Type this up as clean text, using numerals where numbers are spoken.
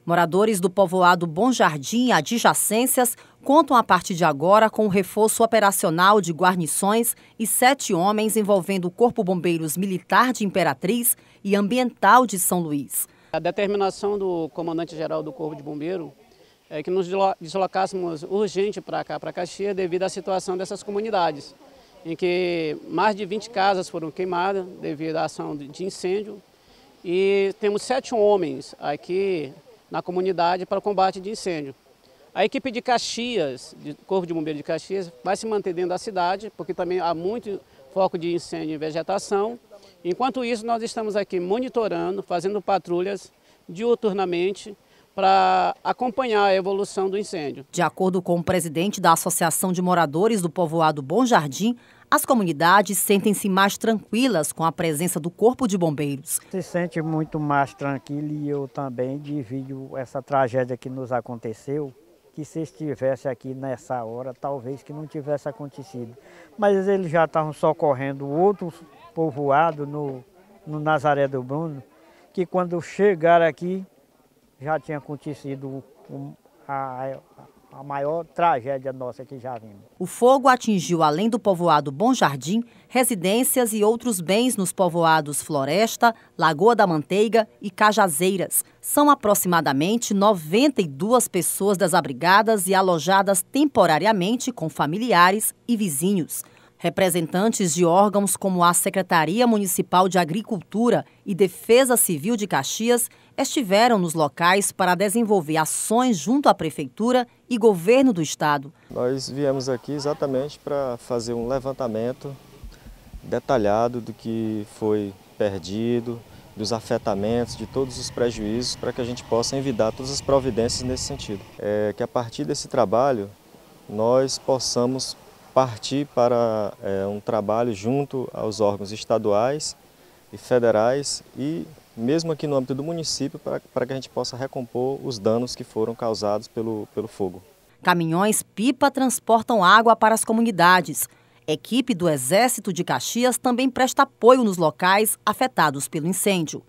Moradores do povoado Bom Jardim e adjacências contam a partir de agora com o reforço operacional de guarnições e 7 homens envolvendo o Corpo Bombeiros Militar de Imperatriz e Ambiental de São Luís. A determinação do comandante-geral do Corpo de Bombeiro é que nos deslocássemos urgente para cá, para Caxias, devido à situação dessas comunidades, em que mais de 20 casas foram queimadas devido à ação de incêndio e temos 7 homens aqui na comunidade para o combate de incêndio. A equipe de Caxias, do Corpo de Bombeiro de Caxias, vai se manter dentro da cidade, porque também há muito foco de incêndio em vegetação. Enquanto isso, nós estamos aqui monitorando, fazendo patrulhas diuturnamente para acompanhar a evolução do incêndio. De acordo com o presidente da Associação de Moradores do Povoado Bom Jardim, as comunidades sentem-se mais tranquilas com a presença do Corpo de Bombeiros. Se sente muito mais tranquilo e eu também divido essa tragédia que nos aconteceu, que se estivesse aqui nessa hora, talvez que não tivesse acontecido. Mas eles já estavam socorrendo outro povoado no Nazaré do Bruno, que quando chegaram aqui já tinha acontecido a maior tragédia nossa que já vimos. O fogo atingiu, além do povoado Bom Jardim, residências e outros bens nos povoados Floresta, Lagoa da Manteiga e Cajazeiras. São aproximadamente 92 pessoas desabrigadas e alojadas temporariamente com familiares e vizinhos. Representantes de órgãos como a Secretaria Municipal de Agricultura e Defesa Civil de Caxias estiveram nos locais para desenvolver ações junto à Prefeitura e Governo do Estado. Nós viemos aqui exatamente para fazer um levantamento detalhado do que foi perdido, dos afetamentos, de todos os prejuízos, para que a gente possa evitar todas as providências nesse sentido. Que a partir desse trabalho nós possamos partir para um trabalho junto aos órgãos estaduais e federais e mesmo aqui no âmbito do município para que a gente possa recompor os danos que foram causados pelo fogo. Caminhões-pipa transportam água para as comunidades. Equipe do Exército de Caxias também presta apoio nos locais afetados pelo incêndio.